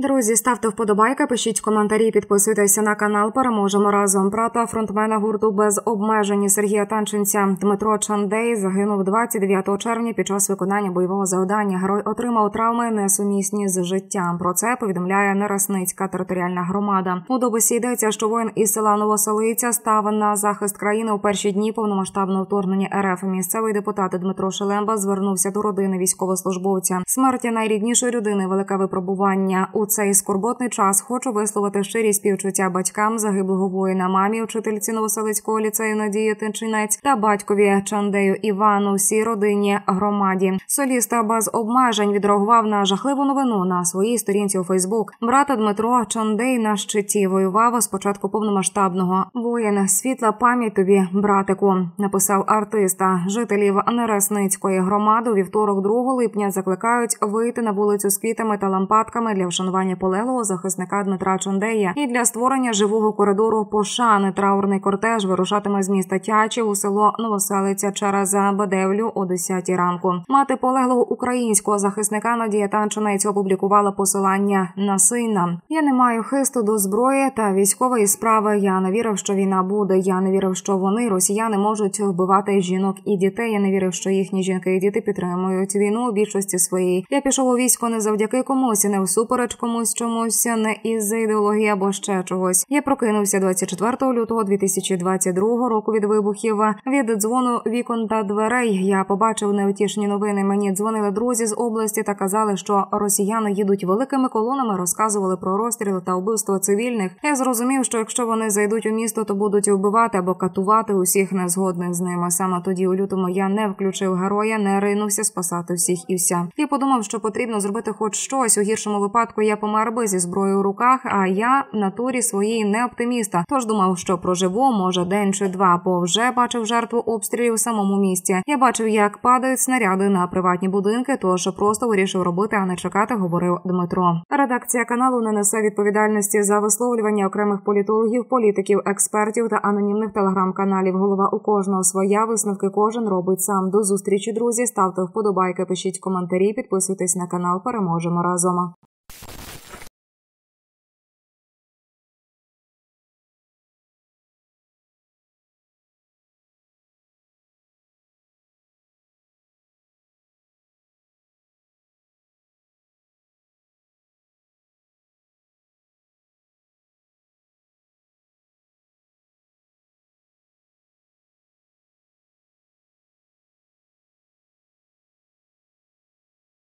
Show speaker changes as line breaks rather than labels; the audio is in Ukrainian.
Друзі, ставте вподобайки, пишіть коментарі, підписуйтеся на канал. Переможемо разом. Брата фронтмена гурту «Без обмежень» Сергія Танченця Дмитро Чандей загинув 29 червня під час виконання бойового завдання. Герой отримав травми, несумісні з життям. Про це повідомляє Нересницька територіальна громада. У дописі йдеться, що воїн із села Новоселиця став на захист країни у перші дні повномасштабного вторгнення РФ. Місцевий депутат Дмитро Шелемба звернувся до родини військовослужбовця. Смерть найріднішої людини – велике випробування. У цей скорботний час хочу висловити щирі співчуття батькам загиблого воїна, мамі, учительці Новоселицького ліцею Надії Тичинець та батькові Чандею Івану, всій родині, громаді. Соліст «Без обмежень» відреагував на жахливу новину на своїй сторінці у Фейсбук. Брата Дмитро Чандей на щиті воював з початку повномасштабного. Воїн, світла пам'ять тобі, братику, написав артиста. Жителів Нересницької громади у вівторок 2 липня закликають вийти на вулицю з квітами та лампадками для вшанування полеглого захисника Дмитра Чандея і для створення живого коридору пошани. Траурний кортеж вирушатиме з міста Тячів у село Новоселиця через Бадевлю о 10 ранку. Мати полеглого українського захисника Надія Танченець опублікувала посилання на сина. «Я не маю хисту до зброї та військової справи. Я не вірив, що війна буде. Я не вірив, що вони, росіяни, можуть вбивати жінок і дітей. Я не вірив, що їхні жінки і діти підтримують війну у більшості своїй. Я пішов у військо не завдяки комусь, не всупереч комусь чомусь, не із ідеології або ще чогось. Я прокинувся 24 лютого 2022 року від вибухів, від дзвону вікон та дверей. Я побачив невтішні новини. Мені дзвонили друзі з області та казали, що росіяни їдуть великими колонами, розказували про розстріли та вбивство цивільних. Я зрозумів, що якщо вони зайдуть у місто, то будуть вбивати або катувати усіх незгодних з ними. Саме тоді у лютому я не включив героя, не ринувся спасати всіх і вся. Я подумав, що потрібно зробити хоч щось. У гіршому випадку я помер би зі зброєю у руках, а я в натурі своїй не оптиміста. Тож думав, що проживу, може, день чи два, бо вже бачив жертву обстрілів у самому місті. Я бачив, як падають снаряди на приватні будинки, тож просто вирішив робити, а не чекати, говорив Дмитро. Редакція каналу не несе відповідальності за висловлювання окремих політологів, політиків, експертів та анонімних телеграм-каналів. Голова у кожного своя, висновки кожен робить сам. До зустрічі, друзі. Ставте вподобайки, пишіть коментарі, підписуйтесь на канал. Переможемо разом.